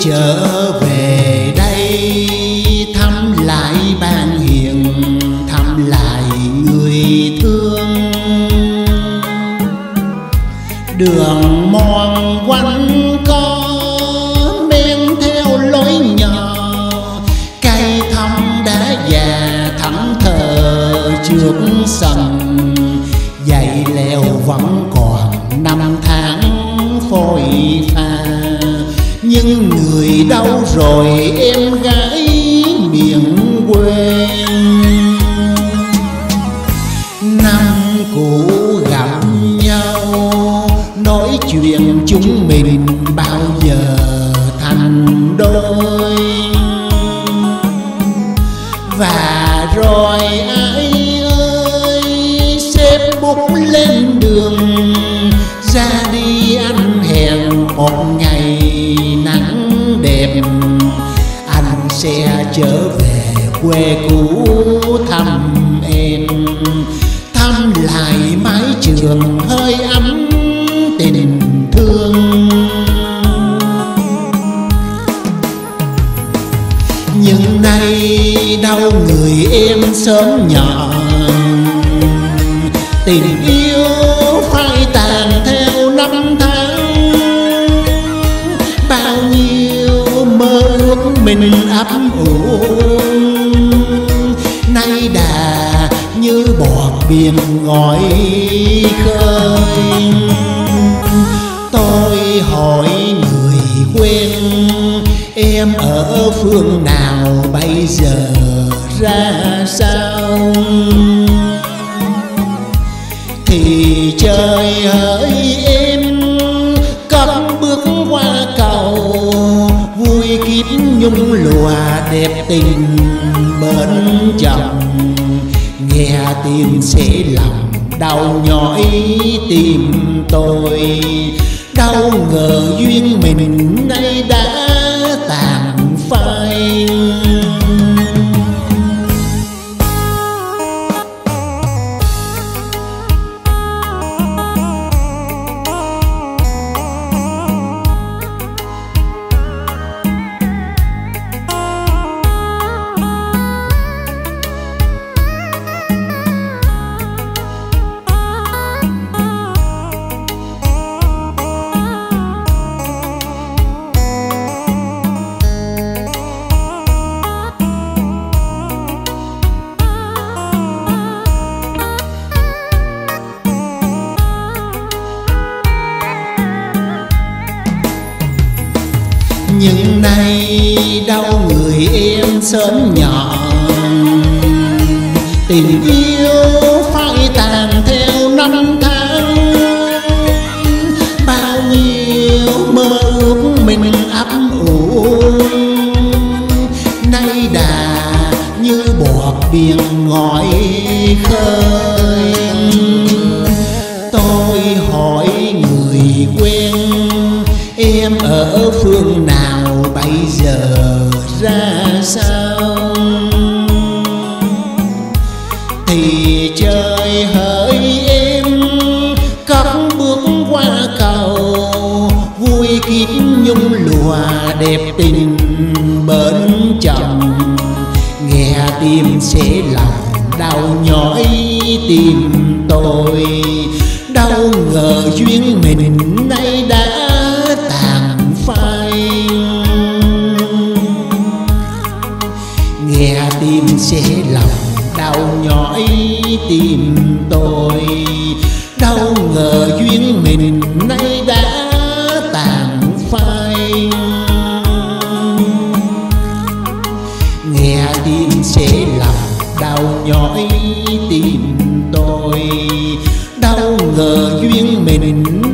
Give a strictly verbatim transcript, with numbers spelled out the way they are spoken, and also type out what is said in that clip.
trở về đây thăm lại bạn hiền, thăm lại người thương. Đường mòn quanh co men theo lối nhỏ, cây thăm đã già thẫn thờ trước sân. Giày leo vẫn còn năm tháng phôi pha, nhưng người đâu rồi em gái miền quê. Năm cũ gặp nhau nói chuyện chúng mình bao giờ thành đôi, và rồi ai ơi xếp bút lên đường ra đi. Anh hẹn một ngày nắng đẹp, anh sẽ trở về quê cũ thăm em, thăm lại mái trường hơi ấm tình thương. Nhưng nay đâu người em sớm nhỏ, tình yêu phai tàn theo năm tháng. Bao nhiêu mơ ước mình ấp ủ nay đã như bọt biển ngòi khơi. Tôi hỏi người quen em ở phương nào bây giờ ra sao, thì trời hỡi em cất bước qua cầu. Vui kiếp nhung lụa đẹp tình bên chồng, nghe tin sẽ lòng đau nhói tim tôi. Đâu ngờ duyên mình nay đã tàn phai. Nhưng nay đâu người em sớm nhỏ, tình yêu phai tàn theo năm tháng. Bao nhiêu mơ ước mình ấp ủ nay đã như bọt biển ngòi khơi. Tôi hỏi người quen em ở phương nào bây giờ ra sao, thì trời hỡi em cất bước qua cầu. Vui kiếp nhung lụa đẹp tình bên chồng, nghe tim sẽ lòng đau nhói tim tôi. Đâu ngờ duyên mình nay đã tàn phai, nghe tim sẽ lòng đau nhói tim tôi. Đâu ngờ duyên mình nay đã tàn phai, nghe tim sẽ lòng đau nhói tim tôi. Đâu ngờ duyên mình